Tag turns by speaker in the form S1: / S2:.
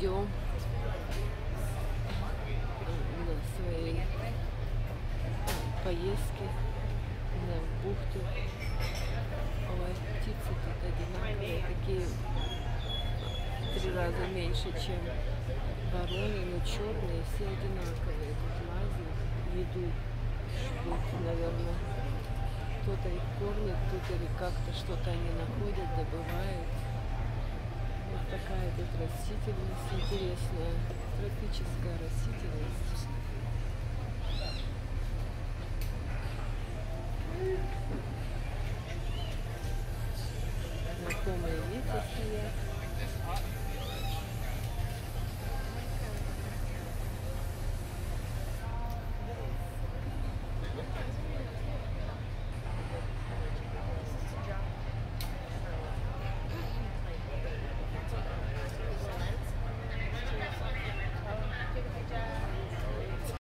S1: идем на своей поездке на бухту. Ой, птицы тут одинаковые, такие в 3 раза меньше, чем вороны, но черные, все одинаковые. Тут лазят, еду ждут, наверное. Кто-то их кормит, тут или как-то что-то они находят, добывают. Вот такая тут растительность интересная, тропическая растительность. Знакомые лица стоят.